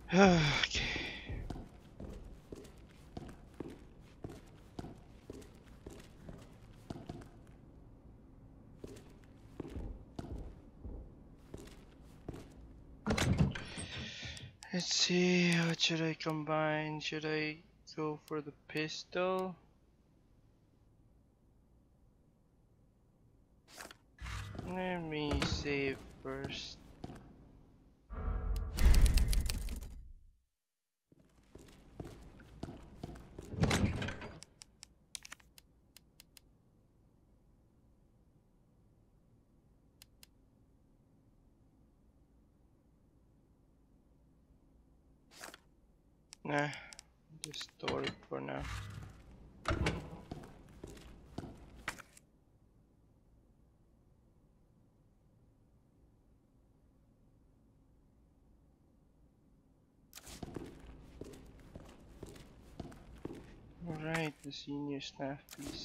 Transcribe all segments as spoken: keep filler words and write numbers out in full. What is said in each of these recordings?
Okay. Let's see, what should I combine? Should I go for the pistol? Let me save first. Nah, just store it for now. Alright, the senior staff P C.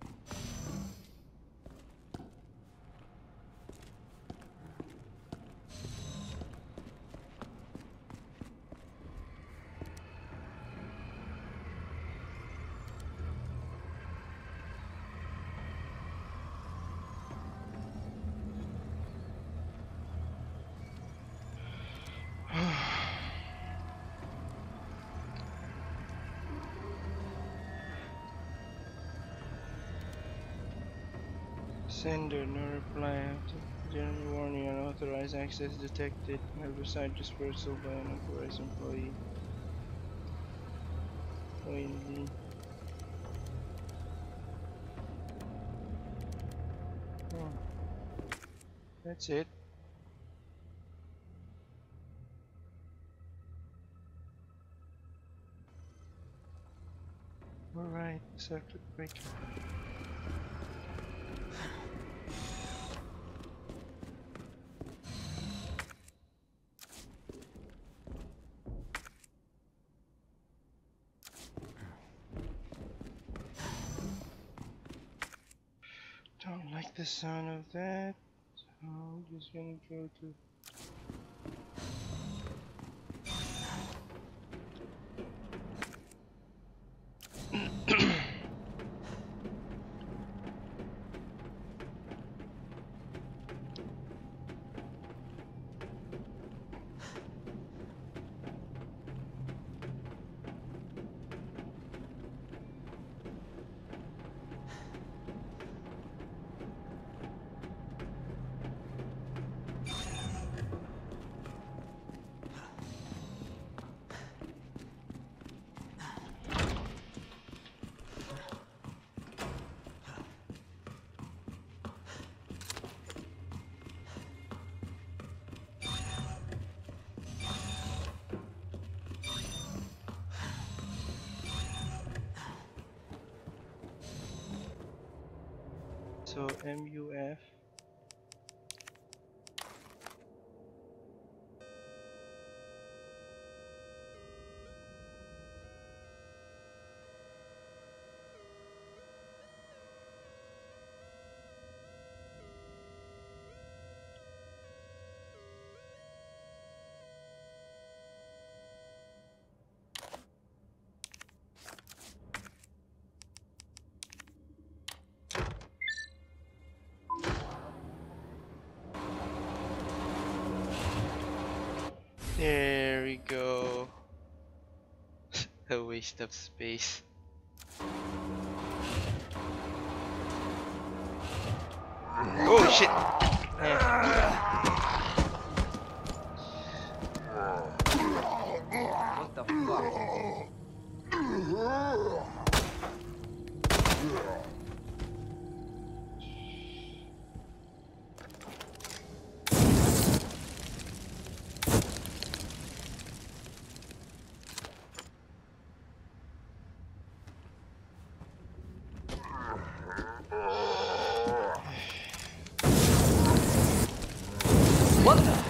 Sender, no reply. After general warning, unauthorized access detected. Herbicide dispersal by an unauthorized employee. Finally. Oh, that's it. Alright, circuit breaker. Don't like the sound of that. So I'm just gonna go to so M U F. There we go. A waste of space. Oh shit! Eh. What the fuck? What the?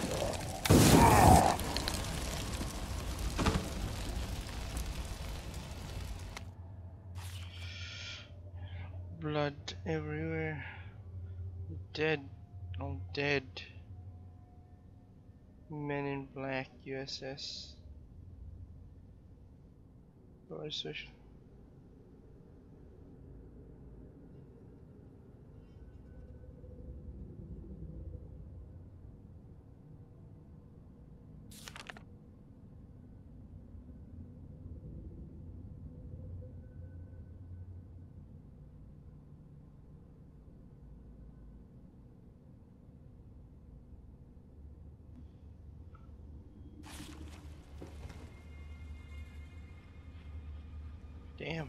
Blood everywhere. Dead. All dead. Men in Black U S S. improvisation. Damn.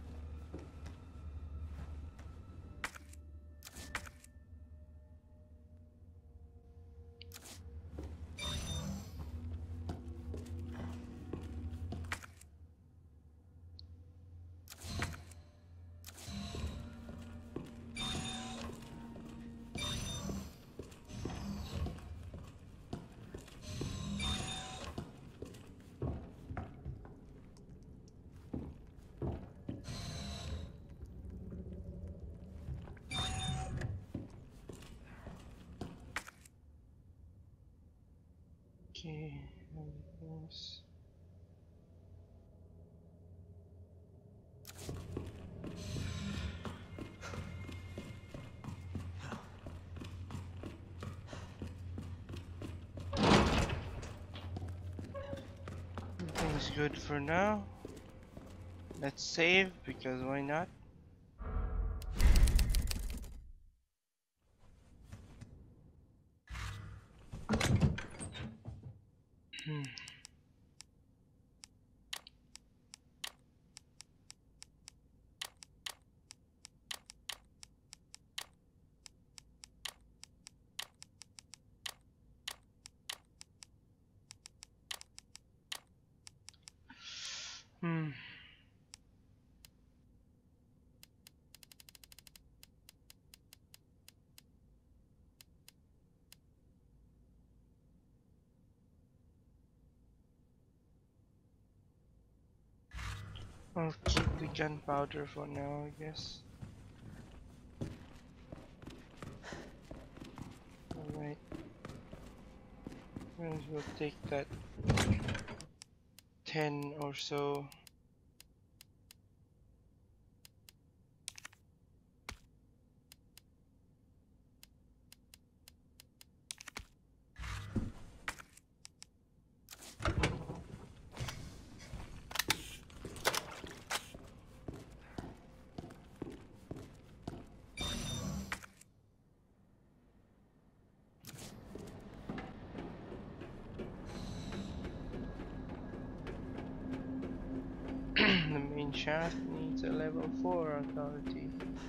Okay, everything's everything's good for now. Let's save because why not? Hmm. Hmm. I'll keep the gunpowder for now, I guess. Alright. Might as well take that ten or so. The main shaft needs a level four authority.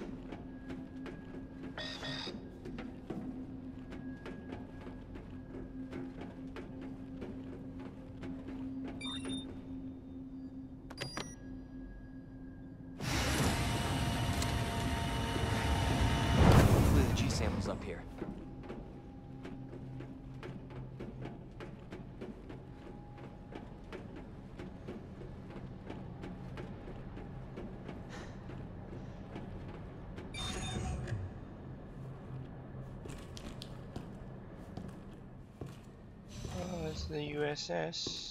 Hopefully the G sample's up here. Oh, that's the U S S.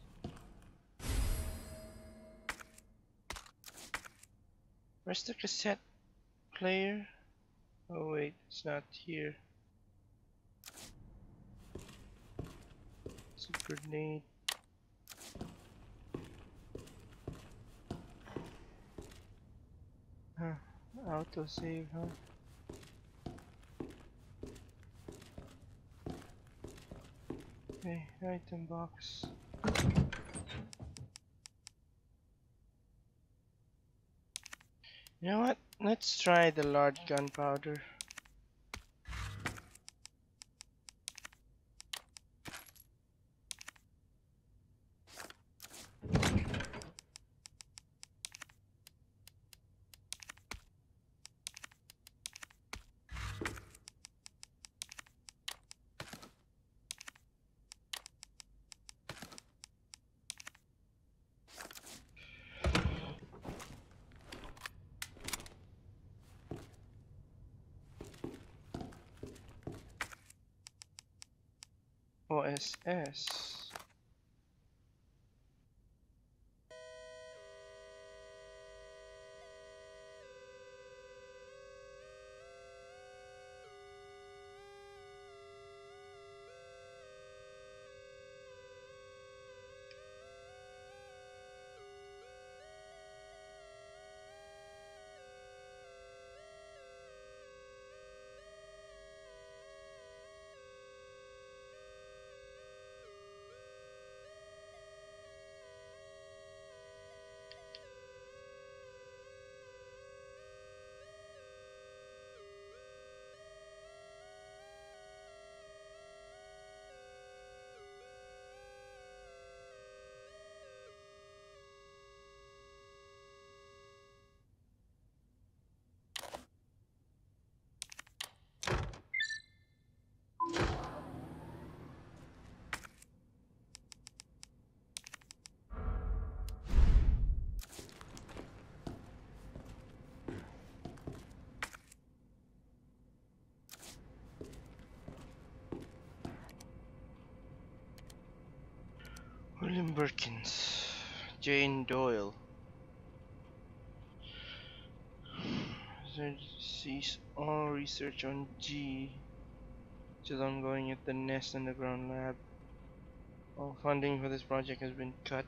Where's the cassette player? Oh wait, it's not here. It's a grenade. Huh. Autosave, huh? Okay, item box. You know what? Let's try the large gunpowder. O S S. William Birkins. Jane Doyle. Cease all research on G. Still ongoing at the Nest Underground Lab. All funding for this project has been cut.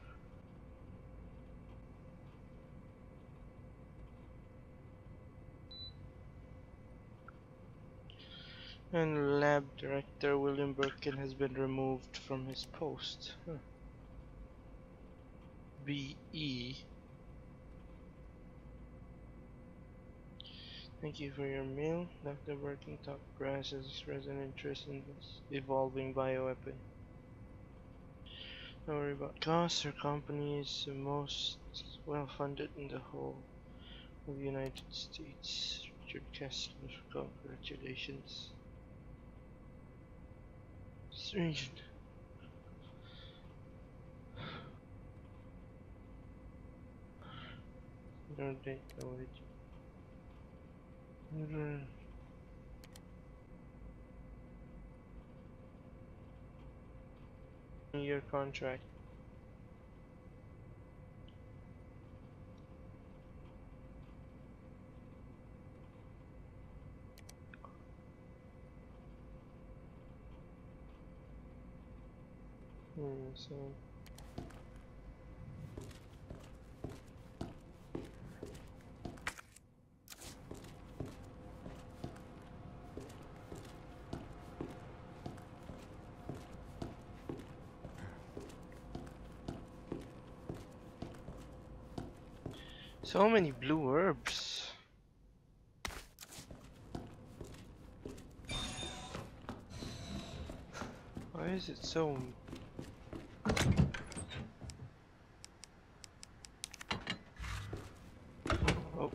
And lab director William Birkin has been removed from his post. Huh. B E. Thank you for your mail. Doctor Birkin Top Brass has expressed an interest in this evolving bioweapon. Don't worry about costs. Our company is the most well funded in the whole of the United States. Richard Kessler, congratulations. Strange. No date knowledge. Year contract. Hmm, so So many blue herbs. Why is it so? Oh.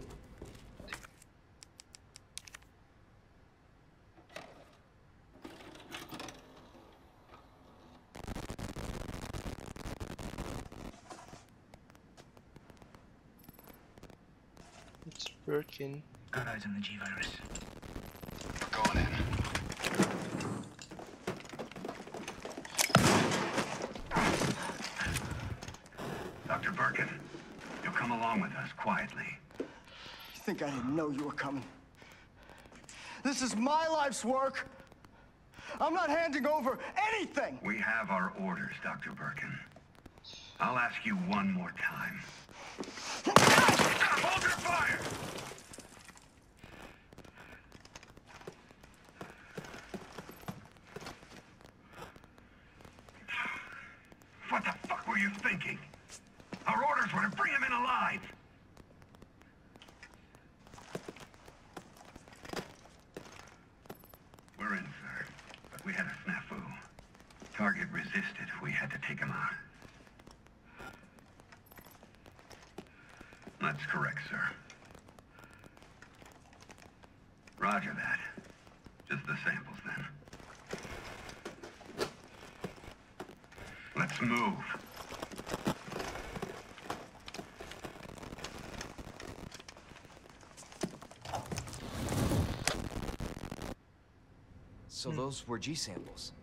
It's Birkin. Got eyes on the G virus. Going in. Doctor Birkin, you'll come along with us quietly. You think I didn't know you were coming? This is my life's work. I'm not handing over anything. We have our orders, Doctor Birkin. I'll ask you one more time. Hold your fire! What the fuck were you thinking? Our orders were to bring him in alive. We're in, sir. But we had a snafu. Target resisted. We had to take him out. That's correct, sir. Roger that. Just the samples, then. Let's move. So those were G samples.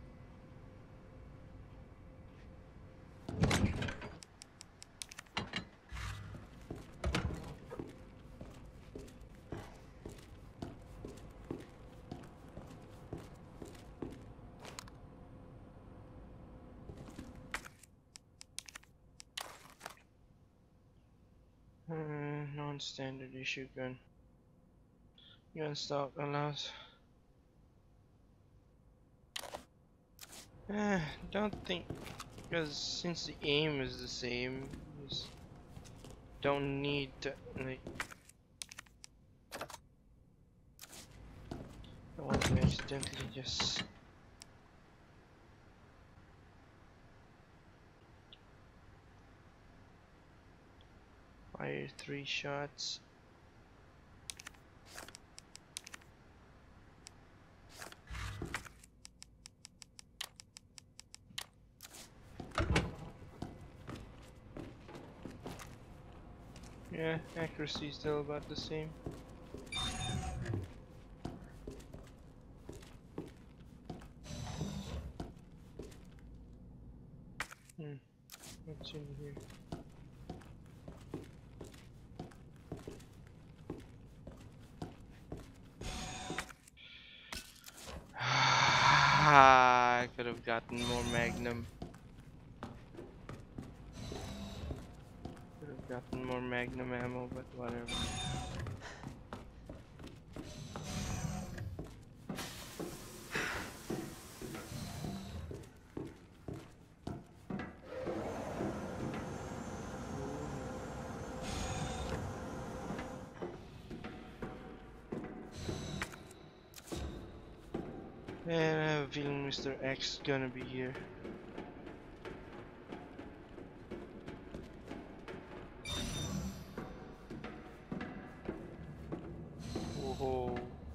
Uh, non-standard issue gun. Gun stock allows. Uh, don't think, because since the aim is the same, just don't need to, like. I want to accidentally just. Fire three shots. Yeah, accuracy is still about the same. Hmm. What's in here? I could have gotten more Magnum. Could have gotten more Magnum ammo, but whatever. And I have a feeling Mister X is gonna be here. Whoa.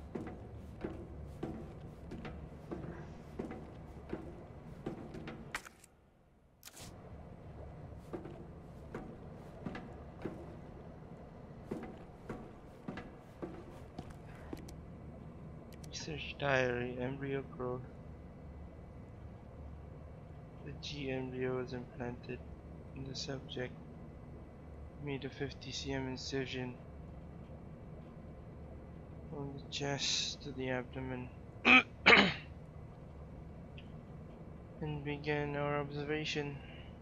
Research diary, embryo growth. The G embryo was implanted in the subject. Made a fifty centimeter incision from the chest to the abdomen. And began our observation.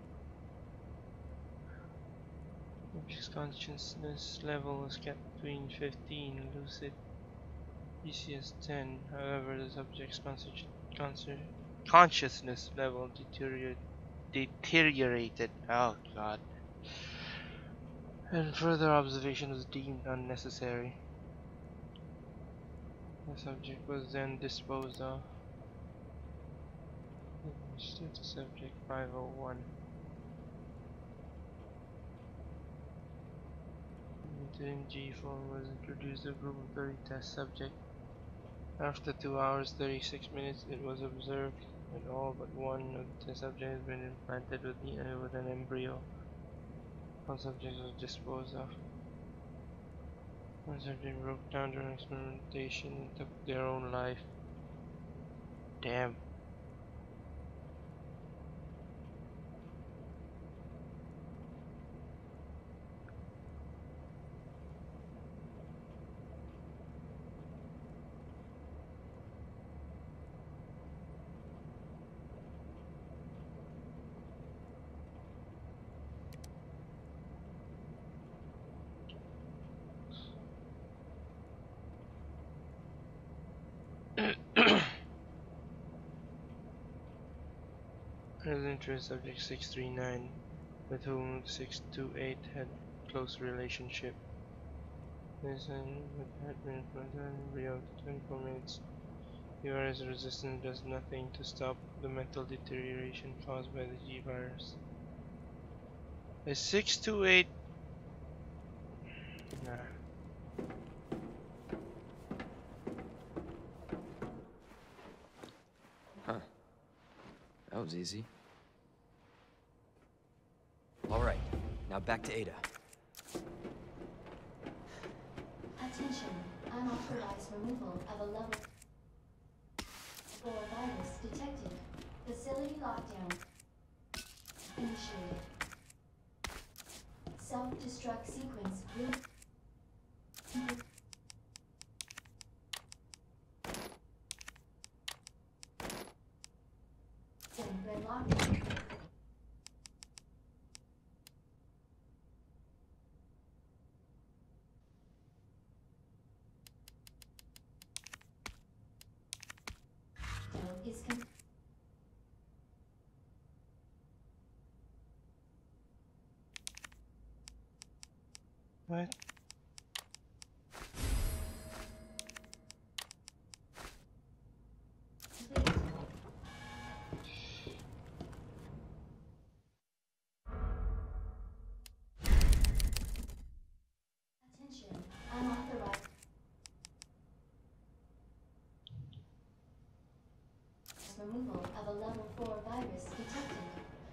Object's consciousness level was kept between fifteen, lucid P C S ten. However, the subject's consci consci consciousness level deteriorated. deteriorated. Oh god. And further observation was deemed unnecessary. The subject was then disposed of. Status subject five oh one. Interim G form was introduced to a group of thirty test subjects. After two hours thirty-six minutes, it was observed that all but one of the test subjects had been implanted with, the, uh, with an embryo. All subjects were disposed of. One subject broke down during experimentation and took their own life. Damn. Interest subject six three nine, with whom six two eight had close relationship. This had been implanted in embryo to twenty-four minutes. The virus resistance does nothing to stop the mental deterioration caused by the G virus. Is six two eight? Nah. Huh. That was easy. All right, now back to Ada. Attention, unauthorized removal of a level four virus detected. Facility lockdown initiated. Self-destruct sequence will red lockdown. Is com What? Attention, unauthorized removal of a level four virus detected.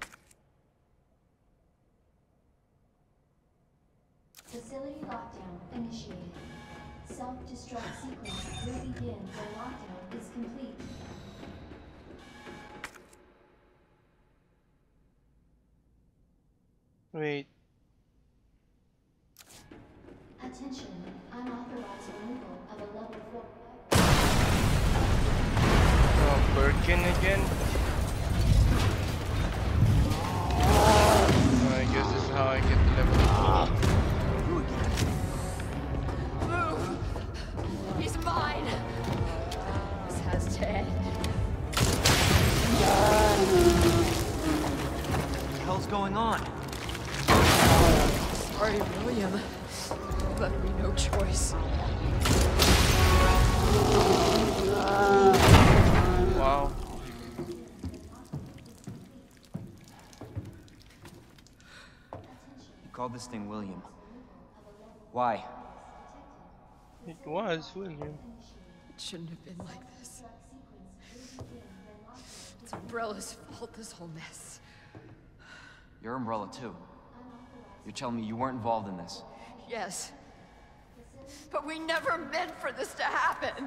Facility lockdown initiated. Self-destruct sequence will begin when lockdown is complete. Wait. Attention, unauthorized removal of a level four. Oh, Birkin again? Oh, I guess this is how I get the level. Move! He's mine! This has to end. What the hell's going on? Sorry, William. Left me no choice. Wow. You called this thing William. Why? It was William. It shouldn't have been like this. It's Umbrella's fault, this whole mess. You're Umbrella too. You're telling me you weren't involved in this? Yes. But we never meant for this to happen.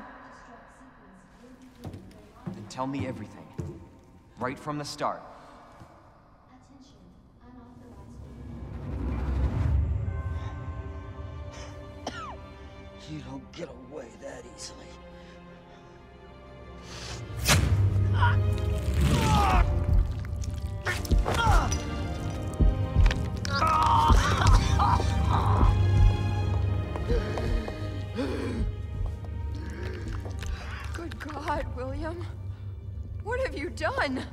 Then tell me everything. Right from the start. Attention, unauthorized. You don't get away that easily. Good God, William. What have you done?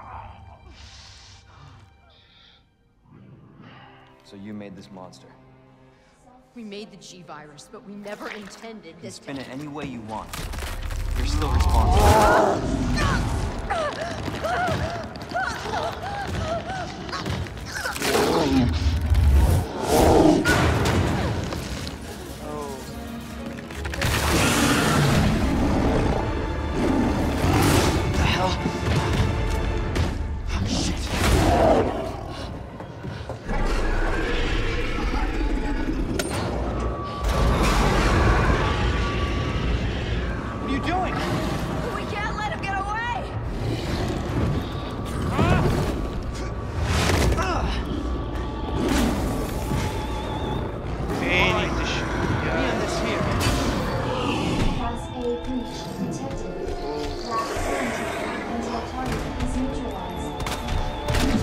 So you made this monster. We made the G-Virus, but we never intended You can this spin to... it any way you want. You're still responsible. The hell? Oh, shit. What are you doing? We can't let him get away! Hey, need to shoot. Let me end this here. Class A breach detected. Last seventy until target is neutralized.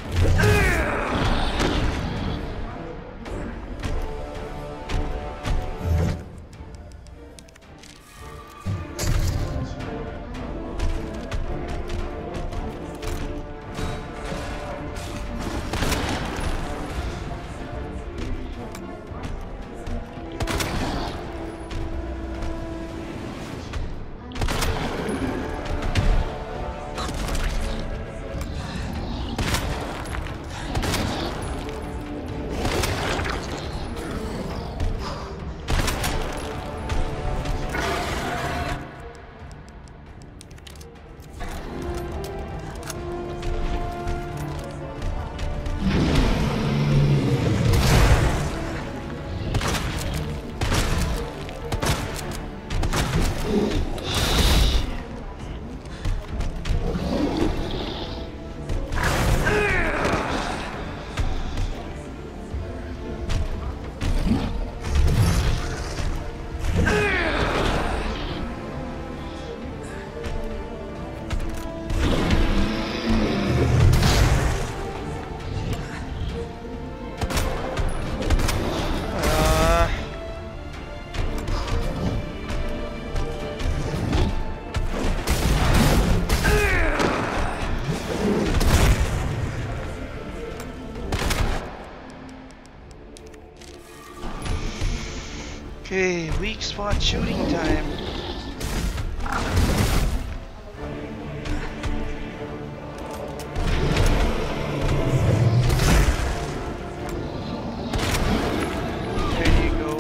Uh, okay, weak spot shooting time. There you go.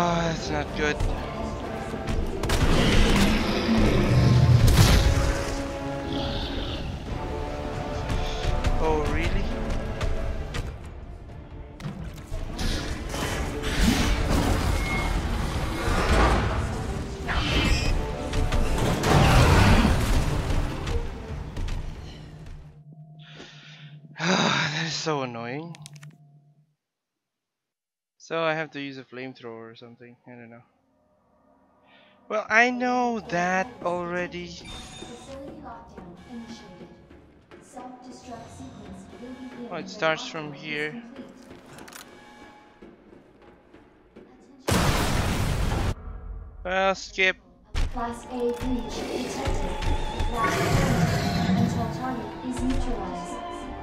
Oh, that's not good. Oh, really? That is so annoying. So I have to use a flamethrower or something. I don't know. Well, I know that already. Facility lockdown initiated. Self-destruct sequence will begin Oh, it when starts from lockdown is here. complete. Attention. Well, skip. Class A breach detected. Last quarantine until target is neutralized.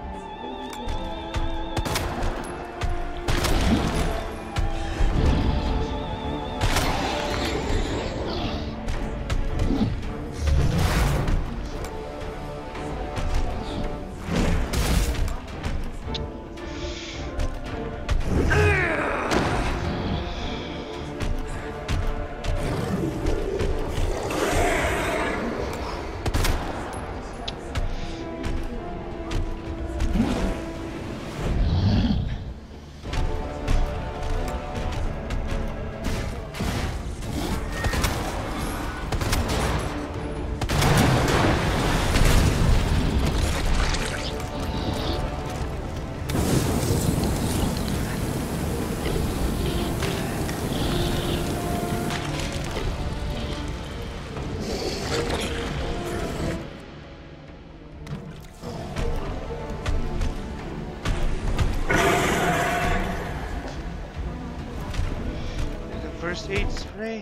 The first aid spray.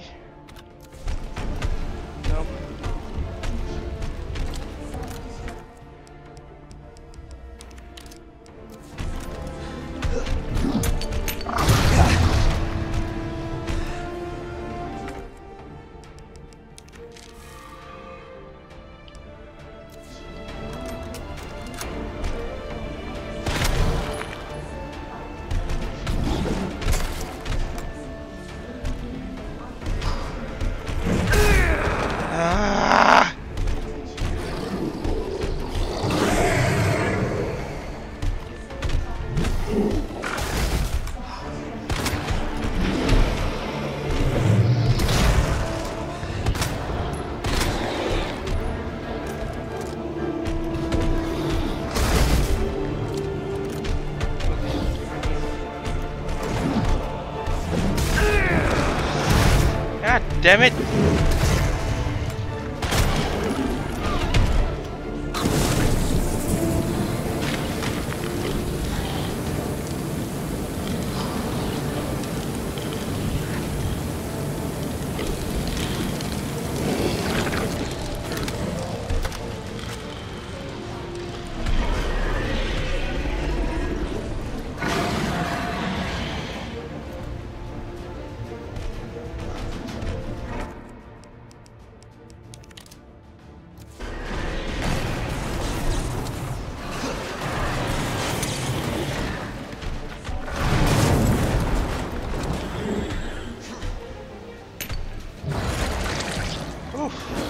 Nope. Ah! God damn it! Oof.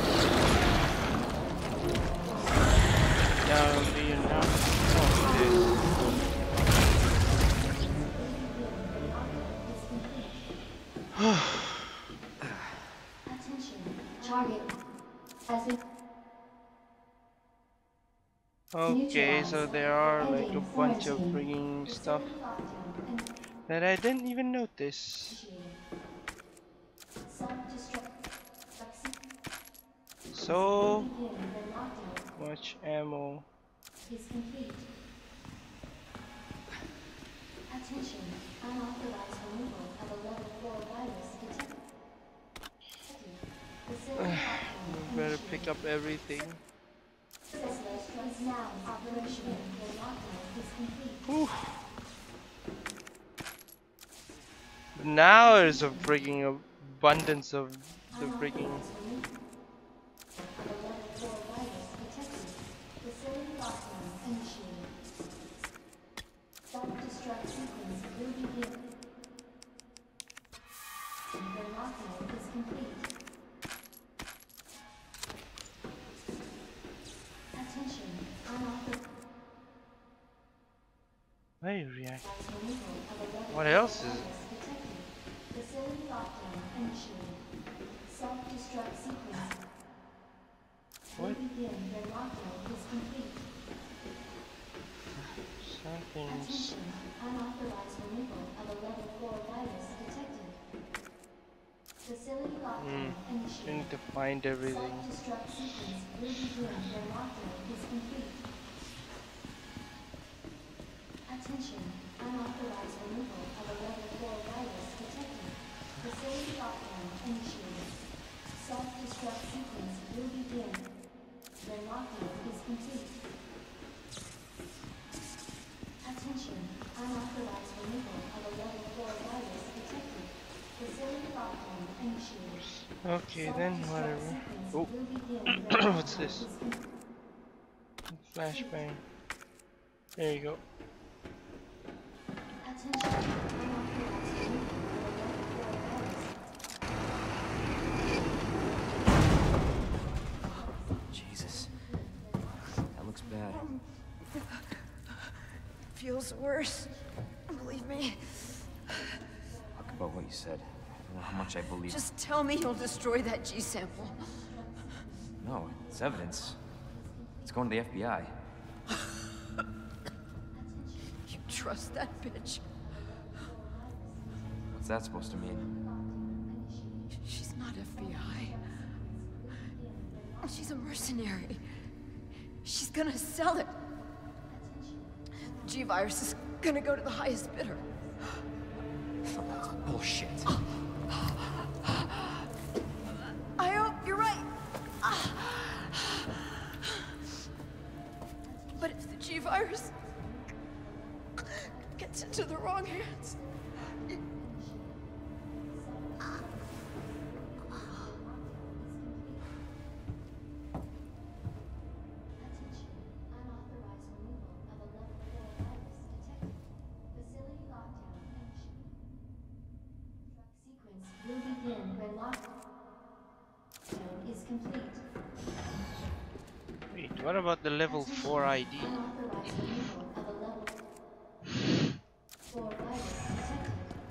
Now do you know? Attention. Target has been Okay, so neutralized. there are like a Ending bunch of quarantine. freaking stuff Facility lockdown and that I didn't even notice. initiated. Self-destruct sequence will So begin when lockdown much ammo. is complete. Attention. Unauthorized removal of a level four virus detected. Facility lockdown Better pick up initiated. everything. System is now operational when lockdown is complete. Whew. Now there's a freaking abundance of the freaking. Unauthorized removal of a level four virus detected. Facility lockdown initiated. Self-destruct sequence will begin. when lockdown is complete. Attention, unauthorized Why are you reacting? removal of a level What else four is it? virus detected. Facility lockdown initiated. Self-destruct sequence will What? begin when lockdown is complete. Something's... Attention, unauthorized removal of a level four virus detected. Facility lockdown Hmm. I initiated. need to find everything. Self-destruct sequence will begin when lockdown is complete. Attention, unauthorized removal of a level four virus detected. Facility lockdown initiated. Self-destruct sequence will begin when lockdown is complete. Attention, unauthorized removal of a level four virus detected. Facility lockdown initiated. Okay, then whatever. Sequence Oh, will begin when what's lockdown this? is complete. Flashbang. There you go. Attention, unauthorized removal of a level four virus. Jesus. That looks bad. Feels worse. Believe me. Talk about what you said. I don't know how much I believe. Just tell me you'll destroy that G sample. No, it's evidence. It's going to the F B I. You trust that bitch? What's that supposed to mean? She's not F B I. She's a mercenary. She's gonna sell it. The G-virus is gonna go to the highest bidder. That's bullshit. I hope you're right. But if the G-virus gets into the wrong hands, it- Attention, unauthorized removal of a level four virus detected. Facility lockdown initiated. Sequence will begin when lockdown is complete. Wait, what about the level four I D? Unauthorized removal of a level four virus detected.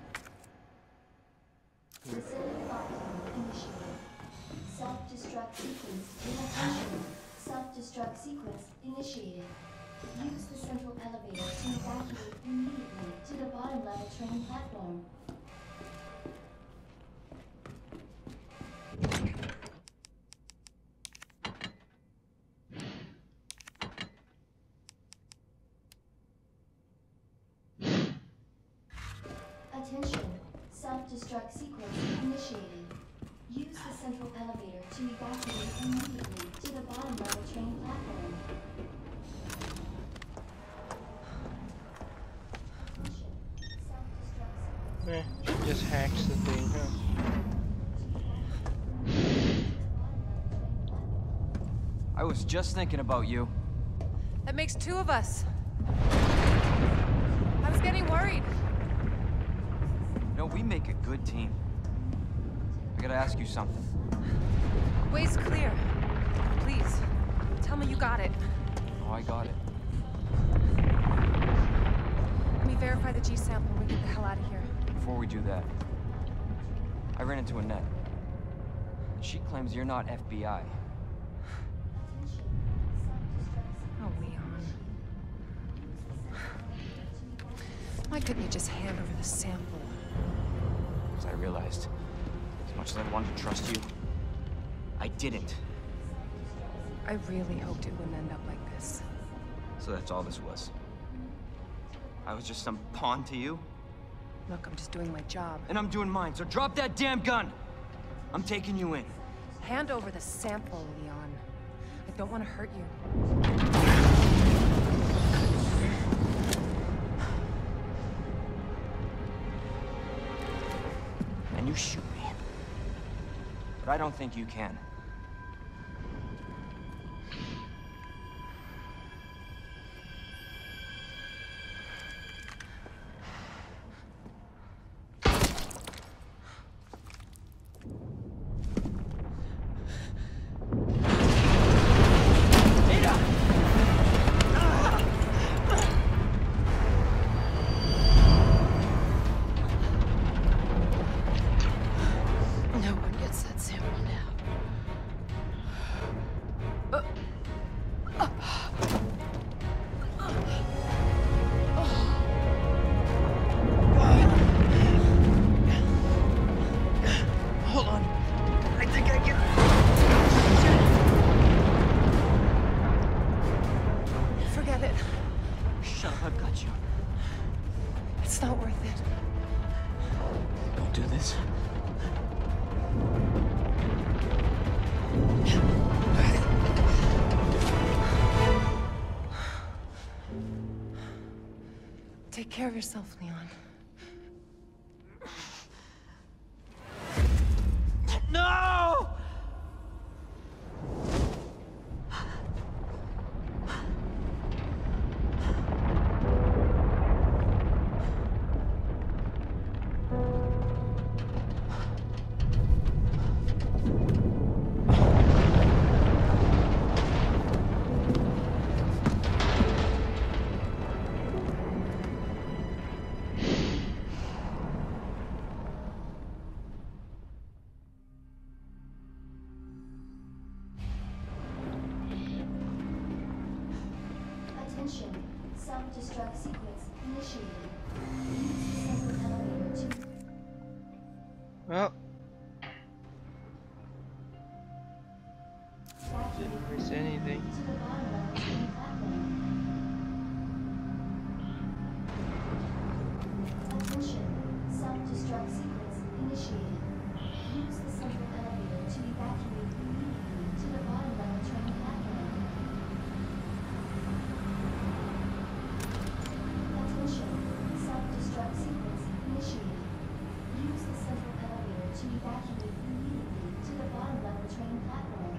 Facility lockdown initiated. Self-destruct sequence inattention. Self-destruct sequence initiated. Use the central elevator to evacuate immediately to the bottom level train platform. Attention. Self-destruct sequence initiated. Use the central elevator to evacuate immediately to the bottom level train platform. Attention. Self-destruct Eh, she just hacks the thing, huh? I was just thinking about you. That makes two of us. I was getting worried. No, we make a good team. I gotta ask you something. Way's clear. Please, tell me you got it. Oh, I got it. Let me verify the G sample and we get the hell out of here. Before we do that, I ran into Annette. She claims you're not F B I. Oh, Leon. Why couldn't you just hand over the sample? As I realized, as much as I wanted to trust you, I didn't. I really hoped it wouldn't end up like this. So that's all this was. I was just some pawn to you, Look, I'm just doing my job. and I'm doing mine, so drop that damn gun! I'm taking you in. Hand over the sample, Leon. I don't want to hurt you. And you shoot me. But I don't think you can. No one gets that sample now. Uh, uh, Hold on. I think I can. Forget it. Shut up, I've got you. It's not worth it. Don't do this. Take care of yourself, Leon. No! Attention. Self-destruct sequence initiated. Use the central elevator to... Well, evacuate didn't miss anything. to the bottom level train platform. Attention. Self-destruct sequence initiated. Use the central elevator to evacuate immediately to the bottom level train platform. Attention. Self-destruct sequence initiated. Use the central elevator to evacuate immediately to the bottom level train platform.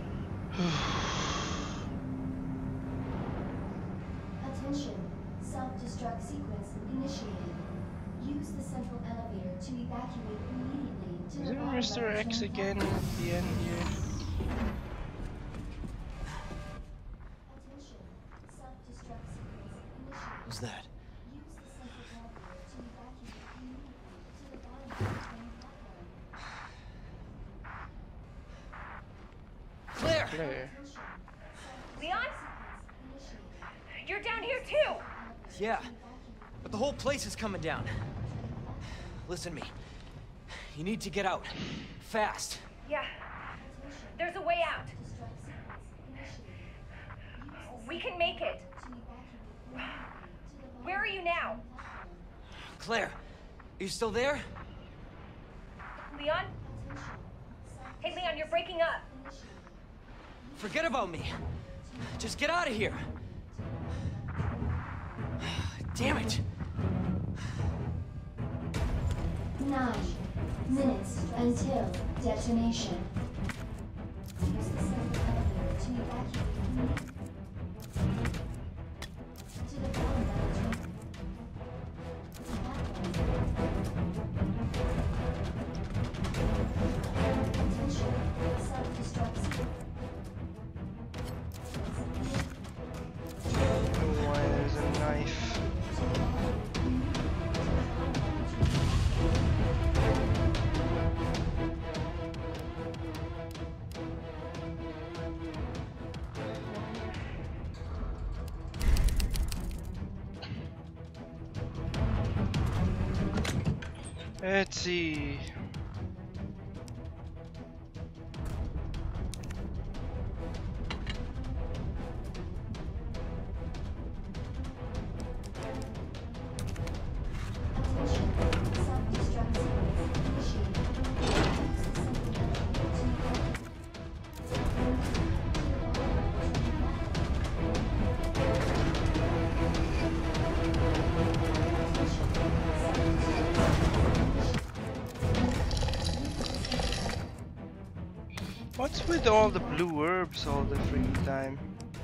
Attention. Self-destruct sequence initiated. Use the central elevator to evacuate immediately to the Isn't bottom Mister level X train again platform. at the end here? Attention. Self-destruct sequence initiated. What's that? Use the central elevator to evacuate immediately to the bottom level train platform. Claire! Claire. Attention. Leon? Sequence initiated. You're down here too! Yeah, but the whole place is coming down. Listen to me. You need to get out. Fast. Yeah. There's a way out. Destruct sequence initiated. Use the We can make it. to evacuate immediately to the bottom Where are you now? platform. Claire, are you still there? Leon? Attention. Hey, Leon, you're breaking up. Initiated. Forget about me. Just get out of here. Damn it. Nine minutes until detonation. Use the central elevator to evacuate immediately to the bottom level train platform. Attention. Self-destruct sequence. Why there's a knife? Let's see. Attention. Self-destruct sequence initiated. Use the central elevator to evacuate. What's with all the blue herbs all the freaking time?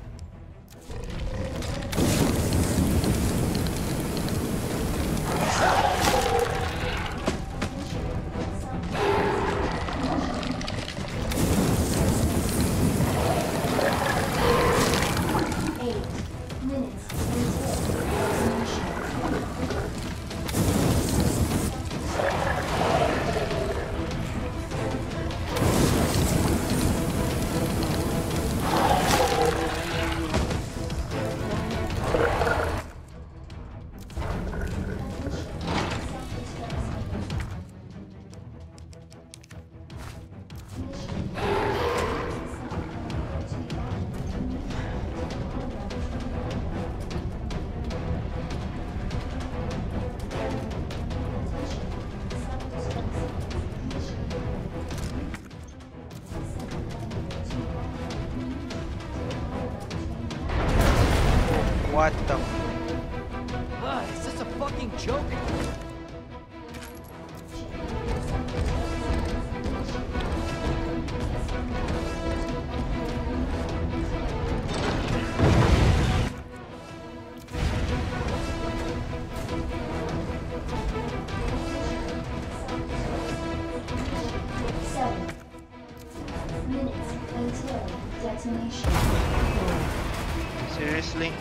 Eight minutes until detonation. What the? Ah, is this a fucking joke? Seven minutes until detonation. Seriously?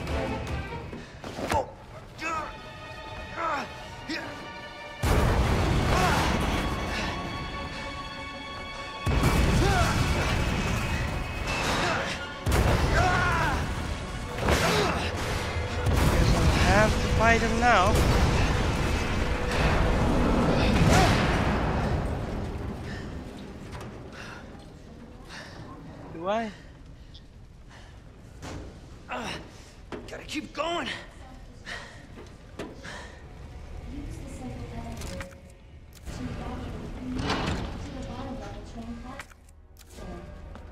Have to fight him now. Do I? Gotta keep going. Use the central elevator to evacuate to the bottom level train platform.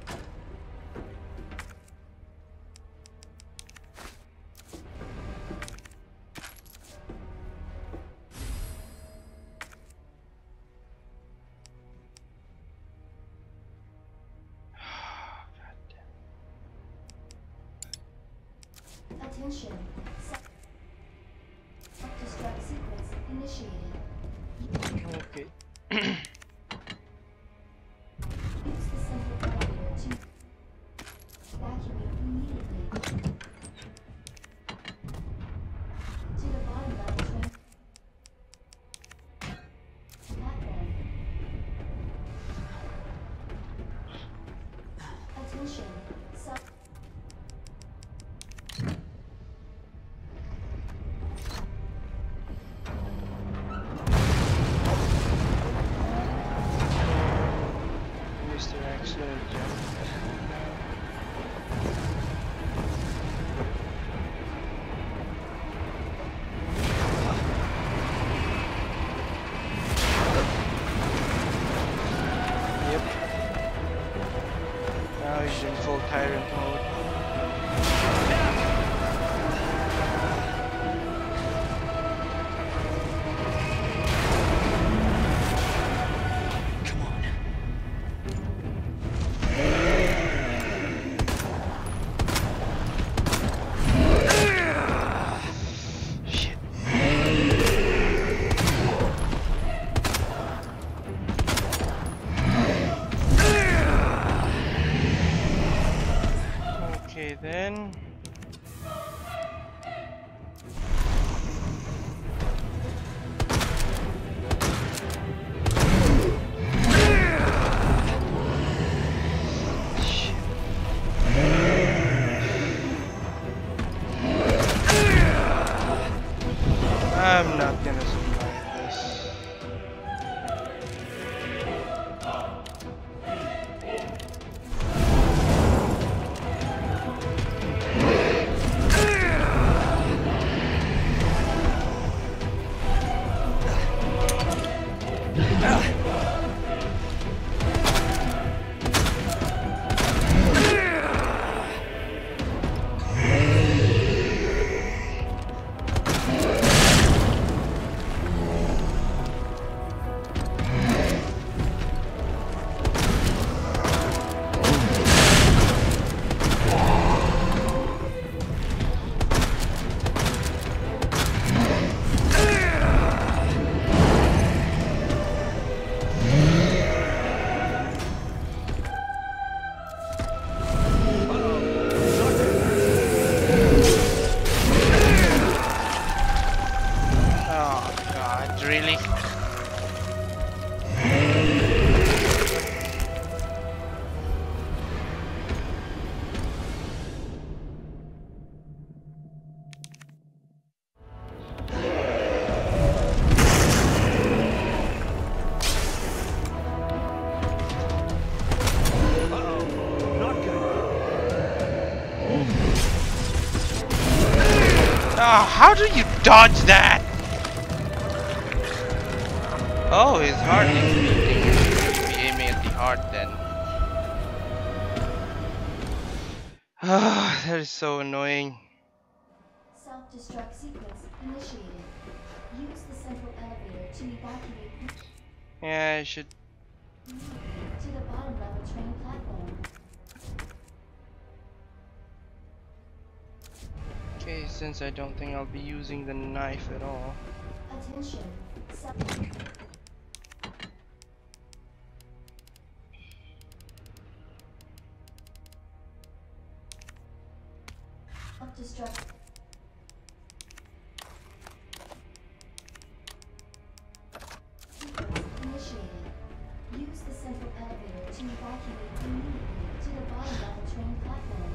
Attention. Self-destruct sequence initiated. Okay. Use the central elevator to evacuate immediately. To the bottom level train platform. Attention. Self Mister Excellent jump. Yep. Now he's in full tyrant mode. Come on. Shit. Okay then. Shit. I'm not gonna survive this. Oh god, really? Oh, how do you dodge that? Oh, his heart is beating. He should be aiming at the heart then. Ah, that is so annoying. Self-destruct sequence initiated. Use the central elevator to evacuate Yeah, I should. to the bottom level train platform. Okay, since I don't think I'll be using the knife at all. Attention. Self Self-destruct. Sequence initiated. Use the central elevator to evacuate immediately to the bottom level train platform.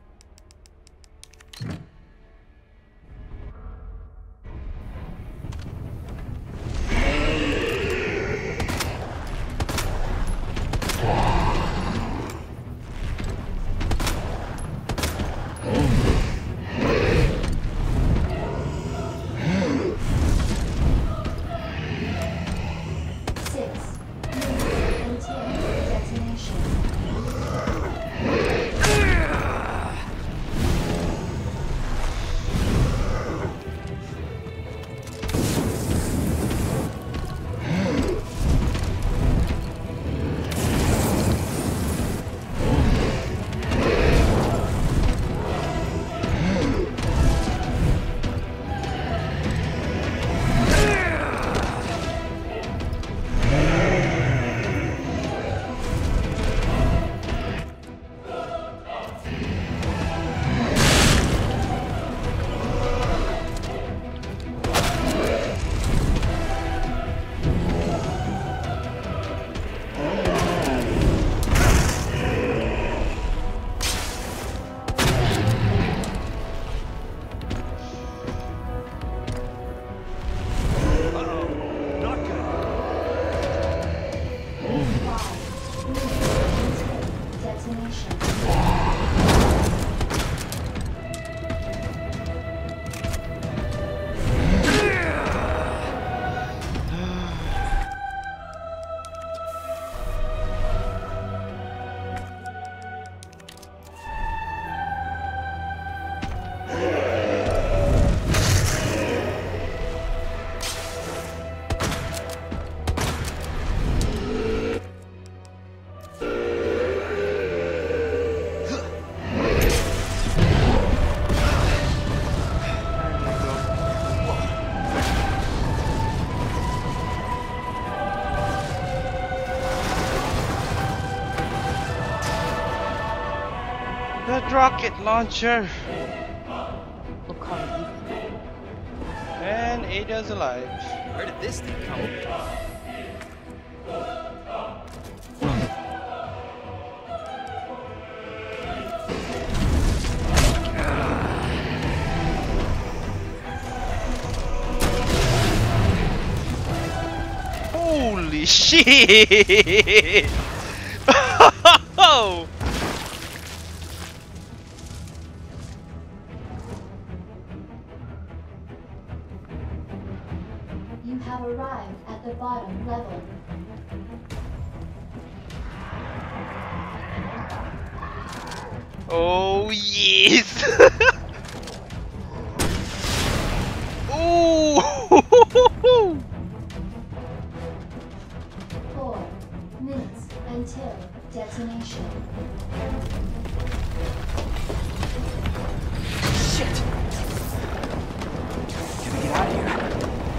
Six, and ten, detonation. Five, minutes, detonation. The rocket launcher! We'll call it even. And Ada's alive. Where did this thing come from? Holy shit! Oh! You have arrived at the bottom level. Oh yes! Ooh! Four minutes until detonation. Shit! Can we get out of here?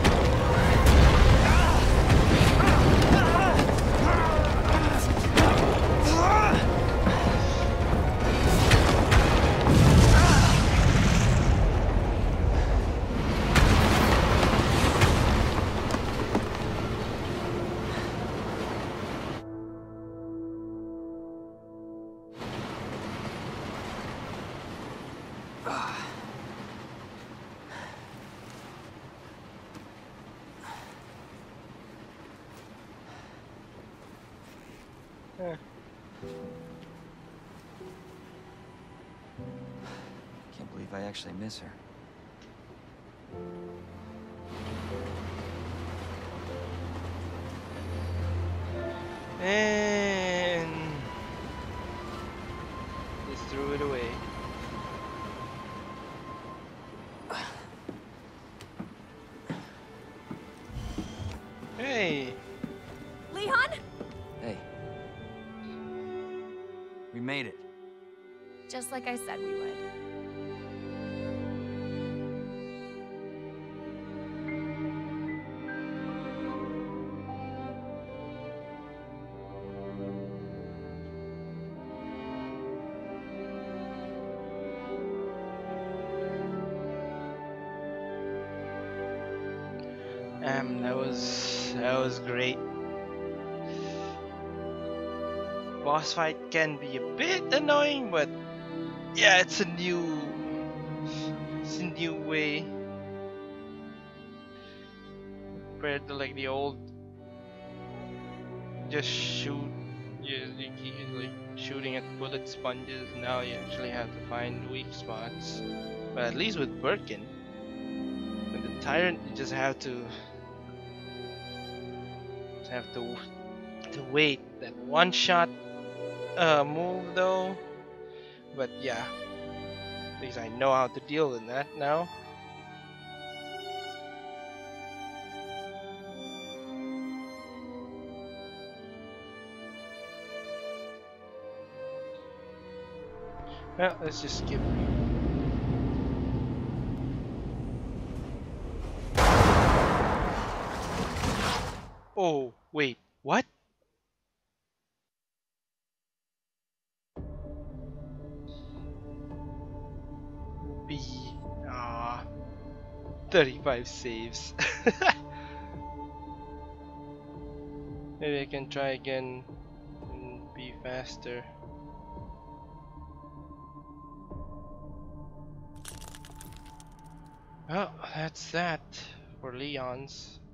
Huh. Can't believe I actually miss her. And just threw it away. We made it. Just like I said we would. Um, that was that was great. Boss fight can be a bit annoying, but yeah, it's a new, it's a new way compared to like the old. Just shoot, you, you keep like shooting at bullet sponges. Now you actually have to find weak spots. But at least with Birkin, with the Tyrant, you just have to just have to to wait that one shot uh, move though. But yeah, at least I know how to deal with that now. Well, let's just skip. Oh, wait, what? B. Ah, thirty-five saves. Maybe I can try again and be faster. Well, that's that for Leon's.